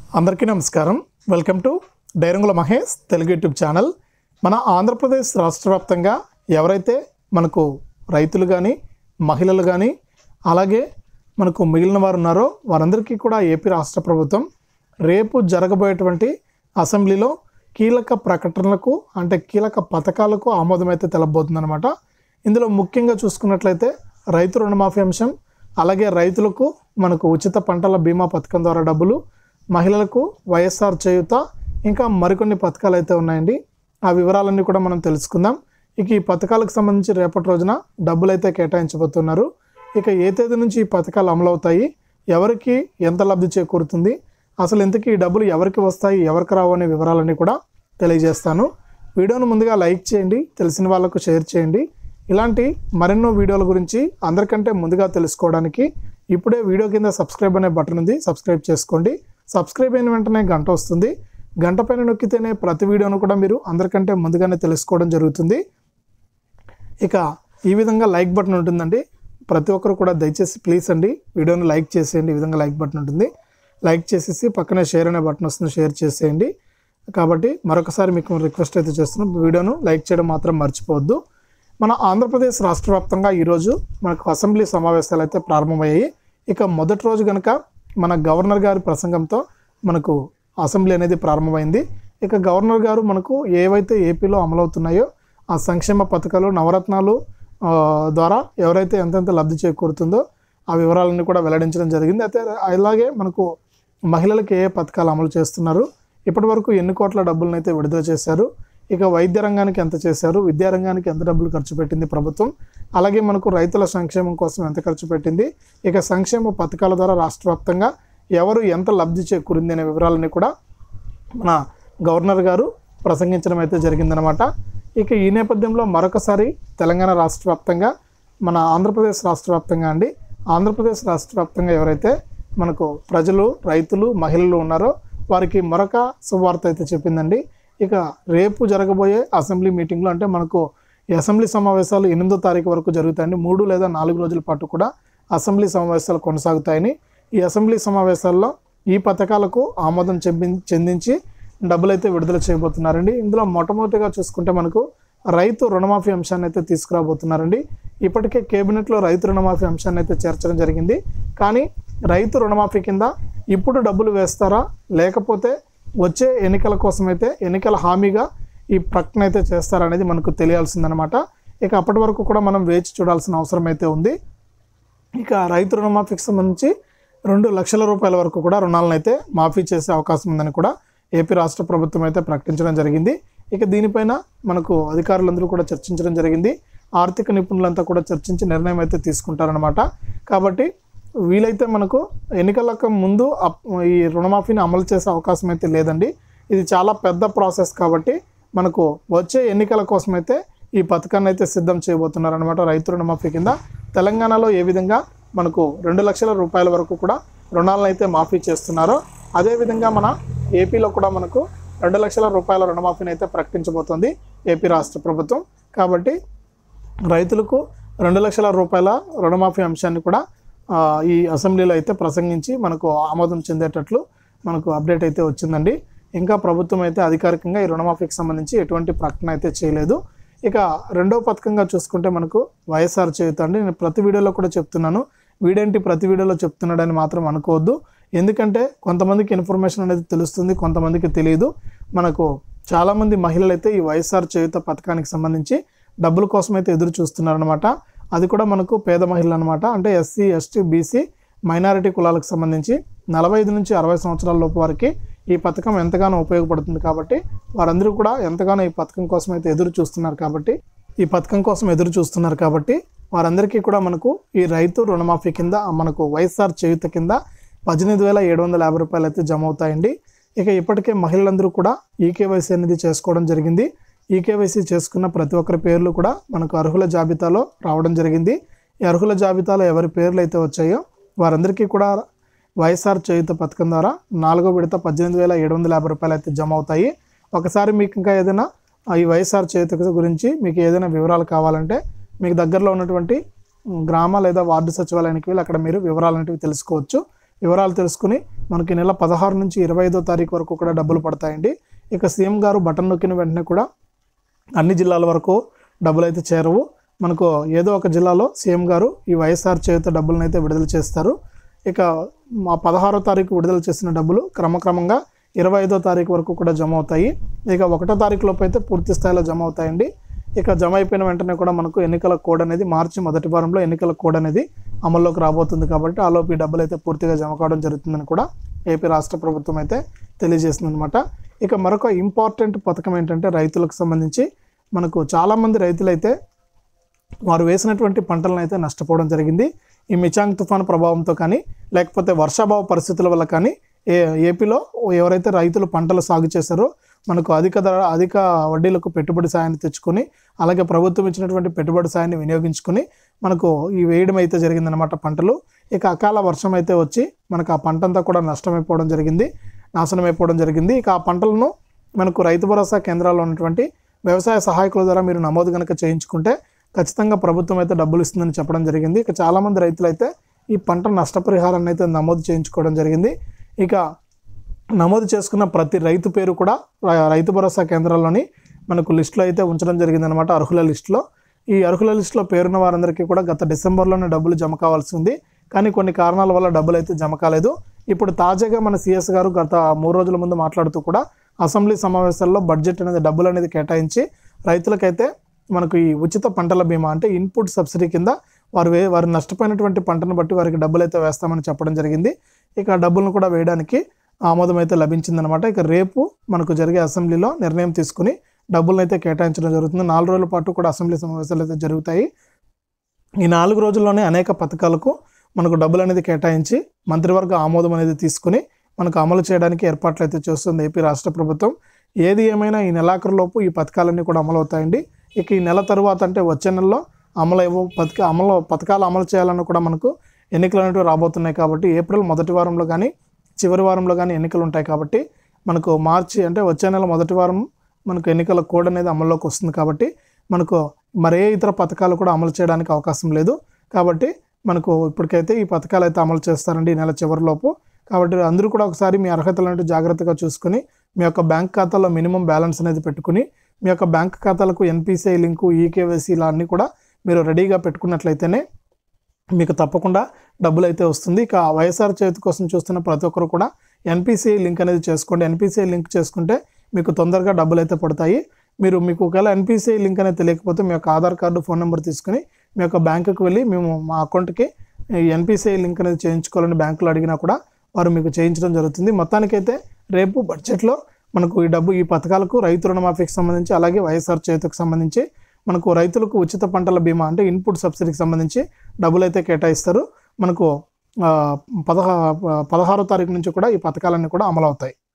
అందరికీ నమస్కారం. Welcome to Dairangula Mahesh Telugu YouTube channel. మన ఆంధ్రప్రదేశ్ రాష్ట్ర వ్యాప్తంగా ఎవరైతే మనకు రైతులు కానీ మహిళలు కానీ అలాగే మనకు మిగిలిన వారు ఉన్నారో వారందరికీ కూడా ఏపీ రాష్ట్ర ప్రభుత్వం రేపు జరగబోయేటువంటి అసెంబ్లీలో కీలక ప్రకటనలకు అంటే కీలక పథకాలకు ఆమోదం అయితే తెలపబోతుందన్నమాట. ఇందులో ముఖ్యంగా చూసుకున్నట్లయితే రైతు రుణమాఫీ అంశం, అలాగే రైతులకు మనకు ఉచిత పంటల బీమా పథకం ద్వారా డబ్బులు, మహిళలకు వైఎస్ఆర్ చేయూత, ఇంకా మరికొన్ని పథకాలు అయితే ఉన్నాయండి. ఆ వివరాలన్నీ కూడా మనం తెలుసుకుందాం. ఇక ఈ పథకాలకు సంబంధించి రేపటి రోజున డబ్బులు అయితే కేటాయించబోతున్నారు. ఇక ఏ తేదీ నుంచి ఈ పథకాలు అమలవుతాయి, ఎవరికి ఎంత లబ్ధి చేకూరుతుంది, అసలు ఇంతకీ ఈ డబ్బులు ఎవరికి వస్తాయి ఎవరికి రావు అనే వివరాలన్నీ కూడా తెలియజేస్తాను. వీడియోను ముందుగా లైక్ చేయండి, తెలిసిన వాళ్ళకు షేర్ చేయండి. ఇలాంటి మరెన్నో వీడియోల గురించి అందరికంటే ముందుగా తెలుసుకోవడానికి ఇప్పుడే వీడియో కింద సబ్స్క్రైబ్ అనే బటన్ ఉంది, సబ్స్క్రైబ్ చేసుకోండి. సబ్స్క్రైబ్ అయిన వెంటనే గంట వస్తుంది. గంట పైన నొక్కితేనే ప్రతి వీడియోను కూడా మీరు అందరికంటే ముందుగానే తెలుసుకోవడం జరుగుతుంది. ఇక ఈ విధంగా లైక్ బటన్ ఉంటుందండి. ప్రతి ఒక్కరు కూడా దయచేసి ప్లీజ్ అండి వీడియోను లైక్ చేసేయండి. ఈ విధంగా లైక్ బటన్ ఉంటుంది, లైక్ చేసేసి పక్కనే షేర్ అనే బటన్ వస్తుంది, షేర్ చేసేయండి. కాబట్టి మరొకసారి మీకు రిక్వెస్ట్ అయితే చేస్తున్నాం, వీడియోను లైక్ చేయడం మాత్రం మర్చిపోవద్దు. మన ఆంధ్రప్రదేశ్ రాష్ట్ర వ్యాప్తంగా ఈరోజు మనకు అసెంబ్లీ సమావేశాలు అయితే ప్రారంభమయ్యాయి. ఇక మొదటి రోజు కనుక మన గవర్నర్ గారి ప్రసంగంతో మనకు అసెంబ్లీ అనేది ప్రారంభమైంది. ఇక గవర్నర్ గారు మనకు ఏవైతే ఏపీలో అమలవుతున్నాయో ఆ సంక్షేమ పథకాలు, నవరత్నాలు ద్వారా ఎవరైతే ఎంతెంత లబ్ధి చేకూరుతుందో ఆ వివరాలన్నీ కూడా వెల్లడించడం జరిగింది. అయితే అలాగే మనకు మహిళలకు ఏ పథకాలు అమలు చేస్తున్నారు, ఇప్పటి వరకు ఎన్ని కోట్ల డబ్బులను అయితే విడుదల చేశారు, ఇక వైద్య రంగానికి ఎంత చేశారు, విద్యారంగానికి ఎంత డబ్బులు ఖర్చు పెట్టింది ప్రభుత్వం, అలాగే మనకు రైతుల సంక్షేమం కోసం ఎంత ఖర్చు పెట్టింది, ఇక సంక్షేమ పథకాల ద్వారా రాష్ట్ర వ్యాప్తంగా ఎవరు ఎంత లబ్ధి చేకూరింది అనే వివరాలన్నీ కూడా మన గవర్నర్ గారు ప్రసంగించడం అయితే జరిగిందనమాట. ఇక ఈ నేపథ్యంలో మరొకసారి తెలంగాణ రాష్ట్ర వ్యాప్తంగా మన ఆంధ్రప్రదేశ్ రాష్ట్ర వ్యాప్తంగా అండి, ఆంధ్రప్రదేశ్ రాష్ట్ర వ్యాప్తంగా ఎవరైతే మనకు ప్రజలు, రైతులు, మహిళలు ఉన్నారో వారికి మరొక శుభవార్త అయితే చెప్పిందండి. ఇక రేపు జరగబోయే అసెంబ్లీ మీటింగ్లో అంటే మనకు ఈ అసెంబ్లీ సమావేశాలు 8వ తారీఖు వరకు జరుగుతాయండి. 3 లేదా 4 రోజుల పాటు కూడా అసెంబ్లీ సమావేశాలు కొనసాగుతాయని, ఈ అసెంబ్లీ సమావేశాల్లో ఈ పథకాలకు ఆమోదం చెందించి డబ్బులు అయితే విడుదల చేయబోతున్నారండి. ఇందులో మొట్టమొదటిగా చూసుకుంటే మనకు రైతు రుణమాఫీ అంశాన్ని అయితే తీసుకురాబోతున్నారండి. ఇప్పటికే కేబినెట్లో రైతు రుణమాఫీ అంశాన్ని అయితే చేర్చడం జరిగింది. కానీ రైతు రుణమాఫీ కింద ఇప్పుడు డబ్బులు వేస్తారా, లేకపోతే వచ్చే ఎన్నికల కోసమైతే ఎన్నికల హామీగా ఈ ప్రకటన అయితే చేస్తారనేది మనకు తెలియాల్సిందనమాట. ఇక అప్పటి వరకు కూడా మనం వేచి చూడాల్సిన అవసరం అయితే ఉంది. ఇక రైతు రుణమాఫీకి సంబంధించి 2 లక్షల రూపాయల వరకు కూడా రుణాలను అయితే మాఫీ చేసే అవకాశం ఉందని కూడా ఏపీ రాష్ట్ర ప్రభుత్వం అయితే ప్రకటించడం జరిగింది. ఇక దీనిపైన మనకు అధికారులందరూ కూడా చర్చించడం జరిగింది. ఆర్థిక నిపుణులంతా కూడా చర్చించి నిర్ణయం అయితే తీసుకుంటారనమాట. కాబట్టి వీలైతే మనకు ఎన్నికలకు ముందు ఈ రుణమాఫీని అమలు చేసే అవకాశం అయితే లేదండి. ఇది చాలా పెద్ద ప్రాసెస్ కాబట్టి మనకు వచ్చే ఎన్నికల కోసం అయితే ఈ పథకాన్ని అయితే సిద్ధం చేయబోతున్నారనమాట. రైతు రుణమాఫీ కింద తెలంగాణలో ఏ విధంగా మనకు 2 లక్షల రూపాయల వరకు కూడా రుణాలను అయితే మాఫీ చేస్తున్నారో అదేవిధంగా మన ఏపీలో కూడా మనకు 2 లక్షల రూపాయల రుణమాఫీని అయితే ప్రకటించబోతోంది ఏపీ రాష్ట్ర ప్రభుత్వం. కాబట్టి రైతులకు 2 లక్షల రూపాయల రుణమాఫీ అంశాన్ని కూడా ఈ అసెంబ్లీలో అయితే ప్రసంగించి మనకు ఆమోదం చెందేటట్లు మనకు అప్డేట్ అయితే వచ్చిందండి. ఇంకా ప్రభుత్వం అయితే అధికారికంగా ఈ రుణమాఫీకి సంబంధించి ఎటువంటి ప్రకటన అయితే చేయలేదు. ఇక రెండవ పథకంగా చూసుకుంటే మనకు వైఎస్ఆర్ చేయూత అండి. నేను ప్రతి వీడియోలో కూడా చెప్తున్నాను, వీడేంటి ప్రతి వీడియోలో చెప్తున్నాడని మాత్రం అనుకోవద్దు. ఎందుకంటే కొంతమందికి ఇన్ఫర్మేషన్ అనేది తెలుస్తుంది, కొంతమందికి తెలియదు. మనకు చాలామంది మహిళలు అయితే ఈ వైఎస్ఆర్ చేయూత పథకానికి సంబంధించి డబ్బుల కోసం అయితే ఎదురు చూస్తున్నారనమాట. అది కూడా మనకు పేద మహిళలు అనమాట. అంటే ఎస్సీ, ఎస్టీ, బీసీ, మైనారిటీ కులాలకు సంబంధించి 45 నుంచి 60 సంవత్సరాల లోపు వారికి ఈ పథకం ఎంతగానో ఉపయోగపడుతుంది. కాబట్టి వారందరూ కూడా ఎంతగానో ఈ పథకం కోసం అయితే ఎదురు చూస్తున్నారు. కాబట్టి వారందరికీ కూడా మనకు ఈ రైతు రుణమాఫీ కింద మనకు వైఎస్ఆర్ చేయూత కింద 18,750 రూపాయలు అయితే జమ అవుతాయండి. ఇక ఇప్పటికే మహిళలందరూ కూడా ఈకేవైసీ అనేది చేసుకోవడం జరిగింది. ఈకేవైసీ చేసుకున్న ప్రతి ఒక్కరి పేర్లు కూడా మనకు అర్హుల జాబితాలో రావడం జరిగింది. ఈ అర్హుల జాబితాలో ఎవరి పేర్లు అయితే వచ్చాయో వారందరికీ కూడా వైఎస్ఆర్ చేయూత పథకం ద్వారా 4వ విడత 18,750 రూపాయలు అయితే జమ అవుతాయి. ఒకసారి మీకు ఇంకా ఏదైనా ఈ వైఎస్ఆర్ చేయూత గురించి మీకు ఏదైనా వివరాలు కావాలంటే మీకు దగ్గరలో ఉన్నటువంటి గ్రామ లేదా వార్డు సచివాలయానికి వెళ్ళి అక్కడ మీరు వివరాలు అనేవి తెలుసుకోవచ్చు. వివరాలు తెలుసుకుని మనకి నెల 16 నుంచి 25వ తారీఖు వరకు కూడా డబ్బులు పడతాయండి. ఇక సీఎం గారు బటన్ నొక్కిన వెంటనే కూడా అన్ని జిల్లాల వరకు డబ్బులు అయితే చేరవు. మనకు ఏదో ఒక జిల్లాలో సీఎం గారు ఈ వైఎస్ఆర్ చేయూత డబ్బులను అయితే విడుదల చేస్తారు. ఇక మా 16వ తారీఖు విడుదల చేసిన డబ్బులు క్రమక్రమంగా 25వ తారీఖు వరకు కూడా జమ అవుతాయి. ఇక 1వ తారీఖు లోపు అయితే పూర్తి స్థాయిలో జమ అవుతాయండి. ఇక జమ అయిపోయిన వెంటనే కూడా మనకు ఎన్నికల కోడ్ అనేది మార్చి మొదటి వారంలో ఎన్నికల కోడ్ అనేది అమల్లోకి రాబోతుంది. కాబట్టి ఆ లోపు ఈ డబ్బులు అయితే పూర్తిగా జమ కావడం జరుగుతుందని కూడా ఏపీ రాష్ట్ర ప్రభుత్వం అయితే తెలియజేస్తుంది అనమాట. ఇక మరొక ఇంపార్టెంట్ పథకం ఏంటంటే రైతులకు సంబంధించి మనకు చాలామంది రైతులైతే వారు వేసినటువంటి పంటలను అయితే నష్టపోవడం జరిగింది. ఈ మిచాంగ్ తుఫాను ప్రభావంతో కానీ లేకపోతే వర్షాభావ పరిస్థితుల వల్ల కానీ ఏపీలో ఎవరైతే రైతులు పంటలు సాగు చేశారో మనకు అధిక వడ్డీలకు పెట్టుబడి సాయాన్ని తెచ్చుకొని అలాగే ప్రభుత్వం ఇచ్చినటువంటి పెట్టుబడి సాయాన్ని వినియోగించుకొని మనకు ఈ వేయడం అయితే జరిగిందనమాట పంటలు. ఇక అకాల వర్షం అయితే వచ్చి మనకు ఆ పంట అంతా కూడా నాశనం అయిపోవడం జరిగింది. ఇక ఆ పంటలను మనకు రైతు భరోసా కేంద్రాల్లో ఉన్నటువంటి వ్యవసాయ సహాయకుల ద్వారా మీరు నమోదు కనుక చేయించుకుంటే ఖచ్చితంగా ప్రభుత్వం అయితే డబ్బులు ఇస్తుందని చెప్పడం జరిగింది. ఇక చాలామంది రైతులు అయితే ఈ పంట నష్టపరిహారాన్ని అయితే నమోదు చేయించుకోవడం జరిగింది. ఇక నమోదు చేసుకున్న ప్రతి రైతు పేరు కూడా రైతు భరోసా కేంద్రాల్లోని మనకు లిస్టులో అయితే ఉంచడం జరిగిందనమాట, అర్హుల లిస్టులో. ఈ అర్హుల లిస్టులో పేరున్న వారందరికీ కూడా గత డిసెంబర్లోనే డబ్బులు జమ కావాల్సి ఉంది. కానీ కొన్ని కారణాల వల్ల డబ్బులు అయితే జమ కాలేదు. ఇప్పుడు తాజాగా మన సీఎస్ గారు గత 3 రోజుల ముందు మాట్లాడుతూ కూడా అసెంబ్లీ సమావేశాల్లో బడ్జెట్ అనేది డబ్బులు అనేది కేటాయించి రైతులకైతే మనకు ఈ ఉచిత పంటల బీమా అంటే ఇన్పుట్ సబ్సిడీ కింద వారు నష్టపోయినటువంటి పంటను బట్టి వారికి డబ్బులు అయితే వేస్తామని చెప్పడం జరిగింది. ఇక డబ్బులను కూడా వేయడానికి ఆమోదం అయితే లభించిందనమాట. ఇక రేపు మనకు జరిగే అసెంబ్లీలో నిర్ణయం తీసుకుని డబ్బులను అయితే కేటాయించడం జరుగుతుంది. 4 రోజుల పాటు కూడా అసెంబ్లీ సమావేశాలు అయితే జరుగుతాయి. ఈ 4 రోజుల్లోనే అనేక పథకాలకు మనకు డబ్బులు అనేది కేటాయించి మంత్రివర్గ ఆమోదం అనేది తీసుకుని మనకు అమలు చేయడానికి ఏర్పాట్లు అయితే చేస్తుంది ఏపీ రాష్ట్ర ప్రభుత్వం. ఏది ఏమైనా ఈ నెలాఖరులోపు ఈ పథకాలన్నీ కూడా అమలు అవుతాయండి. ఇక ఈ నెల తరువాత అంటే వచ్చే నెలలో పథకాలు అమలు చేయాలన్నా కూడా మనకు ఎన్నికలు అనేవి రాబోతున్నాయి. కాబట్టి ఏప్రిల్ మొదటి వారంలో కానీ చివరి వారంలో కానీ ఎన్నికలు ఉంటాయి. కాబట్టి మనకు మార్చి అంటే వచ్చే నెల మొదటి వారం మనకు ఎన్నికల కోడ్ అనేది అమల్లోకి వస్తుంది. కాబట్టి మనకు మరే ఇతర పథకాలు కూడా అమలు చేయడానికి అవకాశం లేదు. కాబట్టి మనకు ఇప్పటికైతే ఈ పథకాలు అయితే అమలు చేస్తారండి ఈ నెల చివరిలోపు. కాబట్టి అందరూ కూడా ఒకసారి మీ అర్హతలను జాగ్రత్తగా చూసుకుని మీ యొక్క బ్యాంక్ ఖాతాలో మినిమం బ్యాలెన్స్ అనేది పెట్టుకుని మీ యొక్క బ్యాంక్ ఖాతాలకు ఎన్పిసిఐ లింకు, ఈకేవైసీ ఇలా అన్నీ కూడా మీరు రెడీగా పెట్టుకున్నట్లయితేనే మీకు తప్పకుండా డబ్బులు అయితే వస్తుంది. ఇక వైఎస్ఆర్ చేతి కోసం చూస్తున్న ప్రతి ఒక్కరు కూడా ఎన్పిసిఐ లింక్ అనేది చేసుకోండి. ఎన్పిసిఐ లింక్ చేసుకుంటే మీకు తొందరగా డబ్బులు అయితే పడతాయి. మీకు ఒకవేళ ఎన్పిసిఐ లింక్ అనేది తెలియకపోతే మీ యొక్క ఆధార్ కార్డు, ఫోన్ నెంబర్ తీసుకుని మీ యొక్క బ్యాంకుకి వెళ్ళి మా అకౌంట్కి ఎన్పిసిఐ లింక్ అనేది చేయించుకోవాలని బ్యాంకులో అడిగినా కూడా వారు మీకు చేయించడం జరుగుతుంది. మొత్తానికైతే రేపు బడ్జెట్లో మనకు ఈ పథకాలకు రైతు రుణమాఫీకి సంబంధించి అలాగే వైఎస్ఆర్ చేతికి సంబంధించి మనకు రైతులకు ఉచిత పంటల బీమా అంటే ఇన్పుట్ సబ్సిడీకి సంబంధించి డబ్బులు అయితే కేటాయిస్తారు. మనకు 16వ తారీఖు నుంచి కూడా ఈ పథకాలన్నీ కూడా అమలు అవుతాయి.